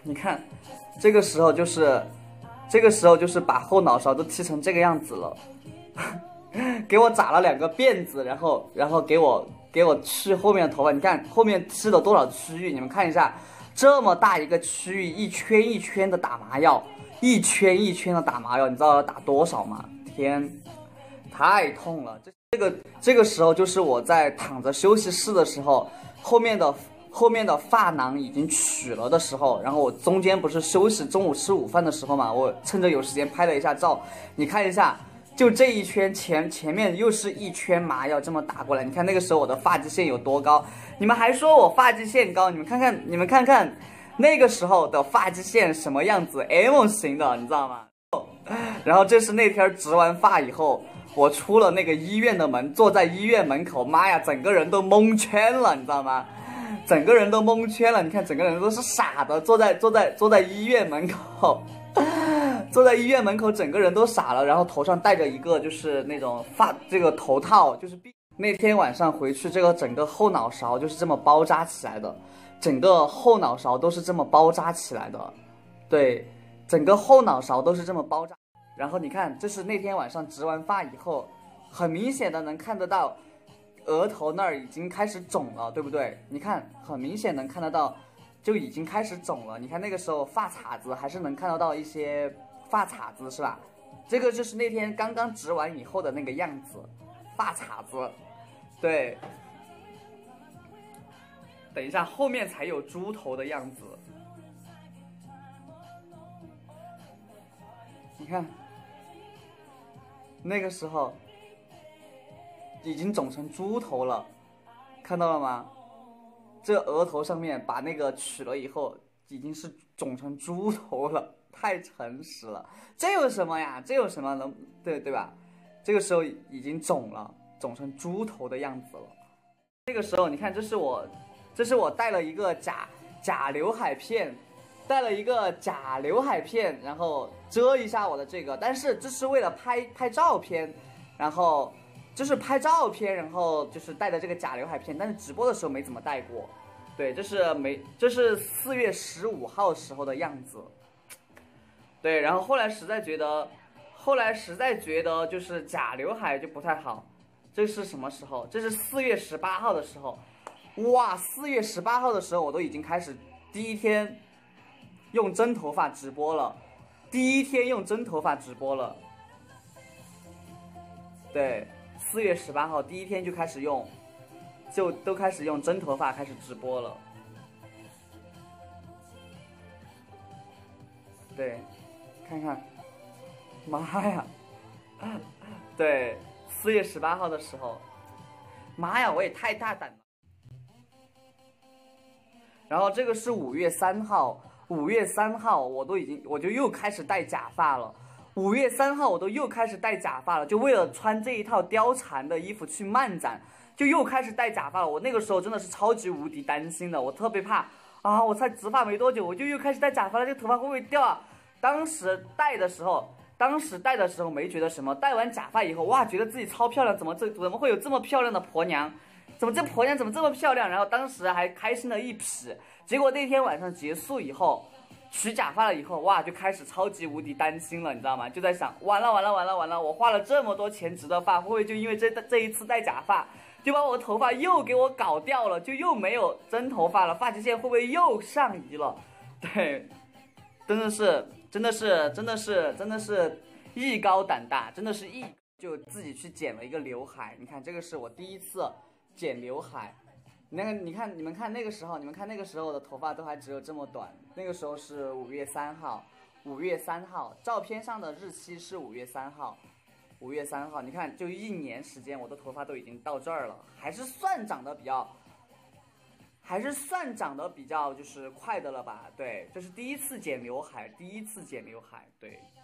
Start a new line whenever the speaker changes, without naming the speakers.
你看，这个时候就是把后脑勺都剃成这个样子了，给我扎了2个辫子，然后给我去后面的头发，你看后面吃了多少区域，你们看一下，这么大一个区域，一圈一圈的打麻药，一圈一圈的打麻药，你知道要打多少吗？天，太痛了！这个时候就是我在躺着休息室的时候，后面的发囊已经取了的时候，然后我中间不是休息中午吃午饭的时候嘛，我趁着有时间拍了一下照，你看一下。就这一圈前面又是一圈麻药这么打过来，你看那个时候我的发际线有多高？你们还说我发际线高，你们看看那个时候的发际线什么样子 ，M 型的，你知道吗？然后这是那天植完发以后，我出了那个医院的门，坐在医院门口，妈呀，整个人都蒙圈了，你知道吗？整个人都蒙圈了，你看整个人都是傻的，坐在医院门口。坐在医院门口，整个人都傻了，然后头上戴着一个就是那种这个头套，就是那天晚上回去，这个整个后脑勺就是这么包扎起来的，整个后脑勺都是这么包扎起来的，对，整个后脑勺都是这么包扎。然后你看，这是那天晚上植完发以后，很明显的能看得到，额头那儿已经开始肿了，对不对？你看，很明显能看得到。就已经开始肿了，你看那个时候发碴子还是能看得到一些发碴子，是吧？这个就是那天刚刚植完以后的那个样子，发碴子。对，等一下后面才有猪头的样子。你看，那个时候已经肿成猪头了，看到了吗？这额头上面把那个取了以后，已经是肿成猪头了，太诚实了。这有什么呀？这有什么能对吧？这个时候已经肿了，肿成猪头的样子了。这个时候你看，这是我戴了一个假刘海片，然后遮一下我的这个，但是这是为了拍照片，然后。就是拍照片，然后就是戴的这个假刘海片，但是直播的时候没怎么戴过。对，这是4月15号时候的样子。对，然后后来实在觉得就是假刘海就不太好。这是什么时候？这是4月18号的时候。哇，4月18号的时候我都已经开始第一天用真头发直播了。对。4月18号第一天就开始用，就都开始用真头发开始直播了。对，看看，妈呀！对，4月18号的时候，妈呀，我也太大胆了。然后这个是5月3号，5月3号我就又开始戴假发了。5月3号我都又开始戴假发了，就为了穿这一套貂蝉的衣服去漫展，就又开始戴假发了。我那个时候真的是超级无敌担心的，我特别怕啊！我才植发没多久，我就又开始戴假发了，这个头发会不会掉啊？当时戴的时候没觉得什么，戴完假发以后，哇，觉得自己超漂亮，怎么会有这么漂亮的婆娘？这婆娘怎么这么漂亮？然后当时还开心了一匹，结果那天晚上结束以后。取假发了以后，哇，就开始超级无敌担心了，你知道吗？就在想，完了，我花了这么多钱植的发，会不会就因为这一次戴假发，就把我的头发又给我搞掉了，就又没有真头发了，发际线会不会又上移了？对，真的是艺高胆大，真的是就自己去剪了一个刘海。你看，这个是我第一次剪刘海。你们看那个时候的头发都还只有这么短。那个时候是5月3号，照片上的日期是5月3号。你看就1年时间，我的头发都已经到这儿了，还是算长得比较就是快的了吧？对，这是第一次剪刘海，对。